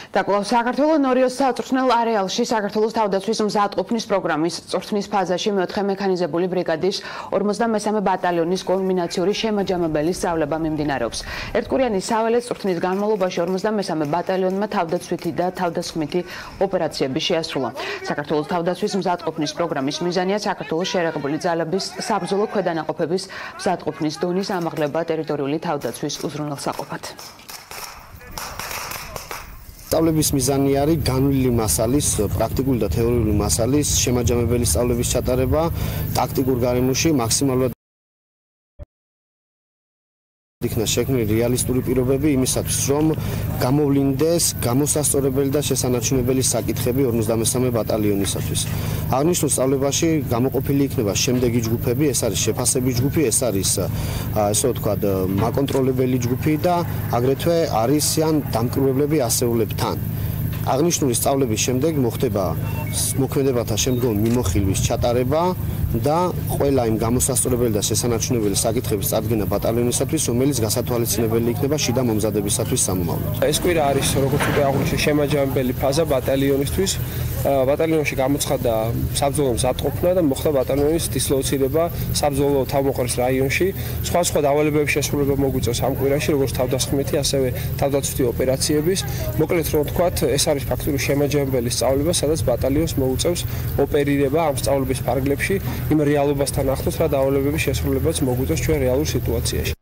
და კვლავ საქართველოს ნორიოს საწვრთნელ არეალში საქართველოს თავდაცვის მზადყოფნის პროგრამის წვრთნის ფაზაში მეოთხე მექანიზებული ბრიგადის 53-მე ბატალიონის კულმინაციური შემაჯამებელი სწავლება მიმდინარეობს. ერთკვირიანი საველე წვრთნის განმავლობაში 53-მე ბატალიონმა თავდაცვითი და თავდასხმითი ოპერაციები შეასრულა. საქართველოს თავდაცვის მზადყოფნის პროგრამის მიზანია საქართველოს შერეღებული ძალების საბრძოლო ქვედანაყოფების მზადყოფნის დონის ამაღლება ტერიტორიული თავდაცვის უზრუნველსაყოფად. სწავლების მიზანი არის განვლილი მასალის, პრაქტიკული და თეორიული მასალის შემაჯამებელი სწავლების ჩატარება ტაქტიკურ გარემოში მაქსიმალურად იქნა შექმნილი რეალისტური პირობები იმისათვის, რომ გამოვლინდეს გამოსასწორებელი და შესანარჩუნებელი საკითხები 53-მე ბატალიონისათვის. აღნიშნულ სწავლებაში გამოყოფილი იქნება შემდეგი ჯგუფები, ეს არის შეფასების ჯგუფი, ეს არის ესე ვთქვათ, მაკონტროლებელი ჯგუფი და აგრეთვე არიან დამკვირვებლები ასეულებთან. აღნიშნული სწავლების შემდეგ მოხდება მოქმედებათა შემდგომი მიმოხილვის ჩატარება და ყველა იმ გამოსასწორებელი და შესანარჩუნებელი საკითხების წარდგენა ბატალიონისათვის, რომელიც გასათვალისწინებელი იქნება შიდა მომზადებისათვის სამომავლოდ. ეს კვირა არის, როგორც უკვე აღვნიშნე, შემაჯამებელი ფაზა ბატალიონისთვის. ბატალიონში გამოცხადდა საბრძოლო მზადყოფნა და მოხდა ბატალიონის დისლოცირება საბრძოლო თავმოყრის რაიონში. სხვა დავალებების შესრულება მოგვიწევს ამ კვირაში, როგორც თავდასხმეთი, ასევე თავდაცვითი ოპერაციების. მოკლედ რომ ვთქვათ, ეს არის ფაქტური შემაჯამებელი სწავლება, სადაც ბატალიონს მოუწევს ოპერირება ამ სწავლების ფარგლებში იმ რეალობასთან ახლოს, რა დავალებების შესრულებაც მოგვიწევს ჩვენ რეალურ სიტუაციაში.